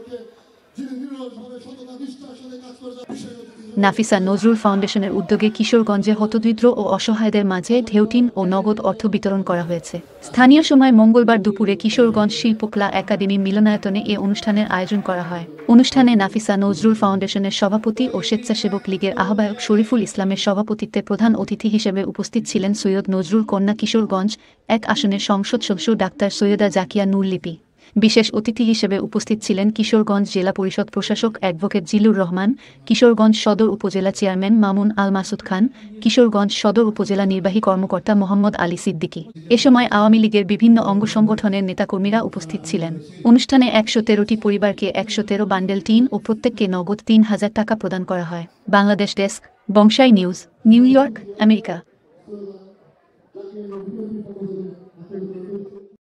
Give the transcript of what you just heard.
নাফিসা নজরুল ফাউন্ডেশনের উদ্যোগে কিশোরগঞ্জে হতদরিদ্র ও অসহায়দের মাঝে ঢেউটিন ও নগদ অর্থ বিতরণ করা হয়েছে। স্থানীয় সময় মঙ্গলবার দুপুরে কিশোরগঞ্জ শিল্পকলা একাডেমি মিলনায়তনে এ অনুষ্ঠানের আয়োজন করা হয়। অনুষ্ঠানে নাফিসা নজরুল ফাউন্ডেশনের সভাপতি ও স্বেচ্ছাসেবক লীগের আহ্বায়ক শরীফুল ইসলামের সভাপতিত্বে প্রধান অতিথি হিসেবে উপস্থিত ছিলেন সৈয়দ নজরুল কন্যা কিশোরগঞ্জ ১ আসনের সংসদ সদস্য ডাক্তার সৈয়দা জাকিয়া নূর লিপি। বিশেষ অতিথি হিসেবে উপস্থিত ছিলেন কিশোরগঞ্জ জেলা পরিষদ প্রশাসক অ্যাডভোকেট জিলুর রহমান, কিশোরগঞ্জ সদর উপজেলা চেয়ারম্যান মামুন আল মাসুদ খান, কিশোরগঞ্জ সদর উপজেলা নির্বাহী কর্মকর্তা মোহাম্মদ আলী সিদ্দিকী। এ সময় আওয়ামী লীগের বিভিন্ন অঙ্গ সংগঠনের নেতাকর্মীরা উপস্থিত ছিলেন। অনুষ্ঠানে ১১৩টি পরিবারকে ১১৩ বান্ডেল টিন ও প্রত্যেককে নগদ ৩,০০০ টাকা প্রদান করা হয়। Bangladesh desk, Bangshai news, New York, America.